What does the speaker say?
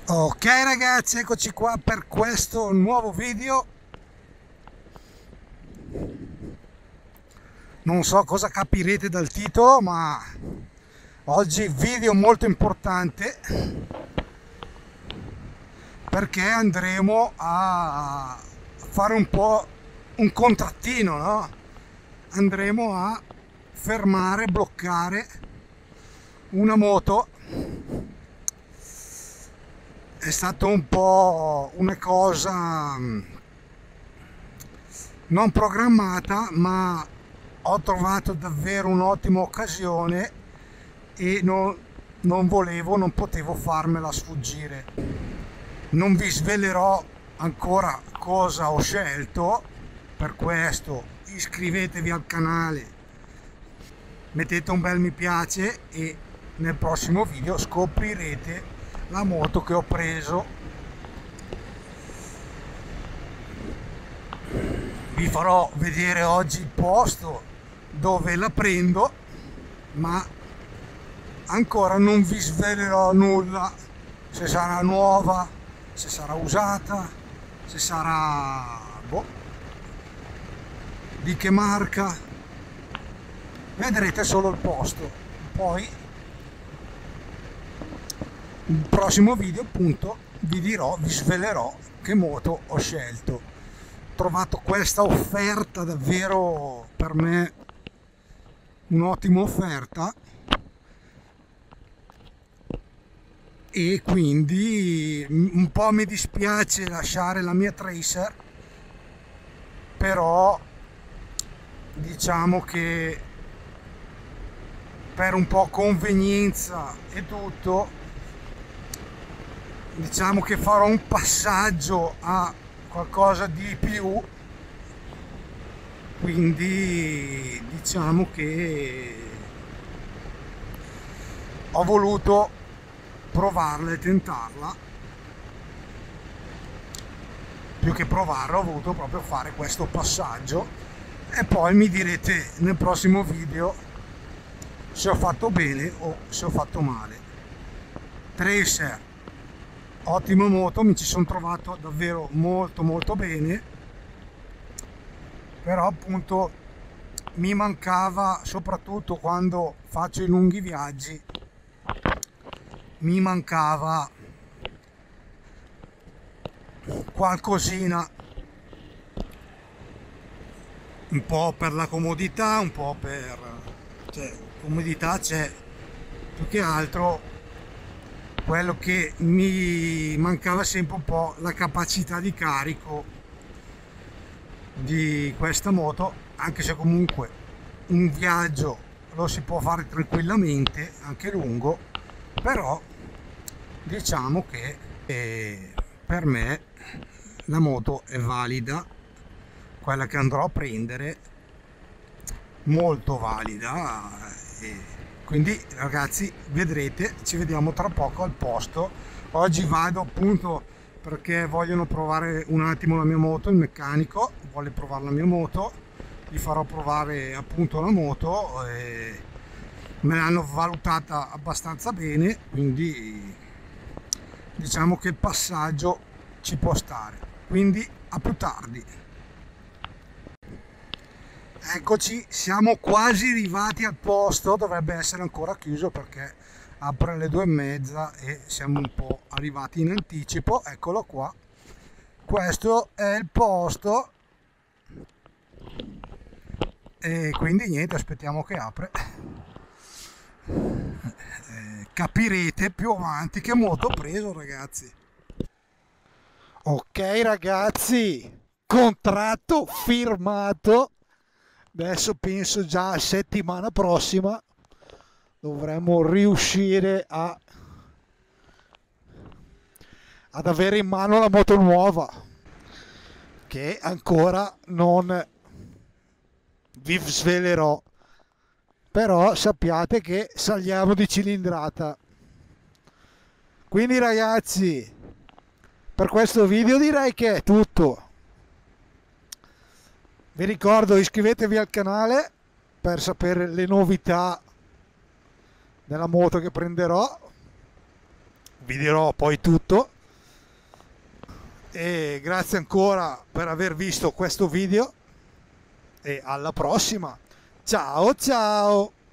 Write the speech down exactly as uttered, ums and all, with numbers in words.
Ok ragazzi, eccoci qua per questo nuovo video. Non so cosa capirete dal titolo, ma oggi video molto importante perché andremo a fare un po' un contrattino, no? Andremo a fermare, bloccare una moto. È stato un po' una cosa non programmata, ma ho trovato davvero un'ottima occasione e non, non volevo, non potevo farmela sfuggire. Non vi svelerò ancora cosa ho scelto, per questo iscrivetevi al canale, mettete un bel mi piace e nel prossimo video scoprirete la moto che ho preso. Vi farò vedere oggi il posto dove la prendo, ma ancora non vi svelerò nulla, se sarà nuova, se sarà usata, se sarà boh, di che marca. Vedrete solo il posto, poi nel prossimo video appunto vi dirò, vi svelerò che moto ho scelto. Ho trovato questa offerta davvero, per me un'ottima offerta, e quindi un po' mi dispiace lasciare la mia Tracer, però diciamo che per un po' convenienza e tutto, diciamo che farò un passaggio a qualcosa di più, quindi diciamo che ho voluto provarla e tentarla. Più che provarla, ho voluto proprio fare questo passaggio e poi mi direte nel prossimo video se ho fatto bene o se ho fatto male. Tracer, ottima moto, mi ci sono trovato davvero molto molto bene, però appunto mi mancava, soprattutto quando faccio i lunghi viaggi, mi mancava qualcosina, un po' per la comodità, un po' per, cioè, comodità c'è, più che altro quello che mi mancava sempre un po' la capacità di carico di questa moto, anche se comunque un viaggio lo si può fare tranquillamente, anche lungo, però diciamo che eh, per me la moto è valida, quella che andrò a prendere, molto valida, e quindi ragazzi vedrete, ci vediamo tra poco al posto. Oggi vado appunto perché vogliono provare un attimo la mia moto, il meccanico vuole provare la mia moto, gli farò provare appunto la moto e me l'hanno valutata abbastanza bene, quindi diciamo che il passaggio ci può stare, quindi a più tardi. Eccoci, siamo quasi arrivati al posto, dovrebbe essere ancora chiuso perché apre alle due e mezza e siamo un po' arrivati in anticipo. Eccolo qua, questo è il posto e quindi niente, aspettiamo che apre. Eh, capirete più avanti che moto ho preso, ragazzi. Ok ragazzi, contratto firmato. Adesso penso già a settimana prossima dovremmo riuscire a ad avere in mano la moto nuova, che ancora non vi svelerò, però sappiate che saliamo di cilindrata. Quindi ragazzi, per questo video direi che è tutto. Vi ricordo, iscrivetevi al canale per sapere le novità della moto che prenderò. Vi dirò poi tutto. e grazie ancora per aver visto questo video e alla prossima. Ciao ciao.